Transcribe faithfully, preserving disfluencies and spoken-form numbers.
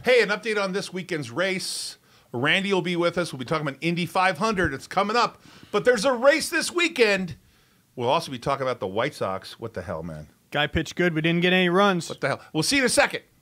Hey, an update on this weekend's race. Randy will be with us. We'll be talking about Indy five hundred. It's coming up. But there's a race this weekend. We'll also be talking about the White Sox. What the hell, man? Guy pitched good. We didn't get any runs. What the hell? We'll see you in a second.